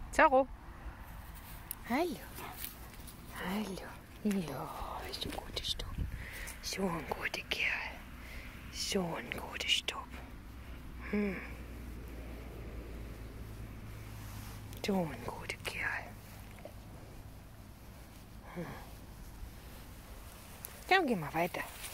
Zorro. Hallo. Hallo. Ja, ist ein guter Stub. So ein guter Kerl. So ein guter Stub. So ein guter Kerl. Dann gehen wir weiter.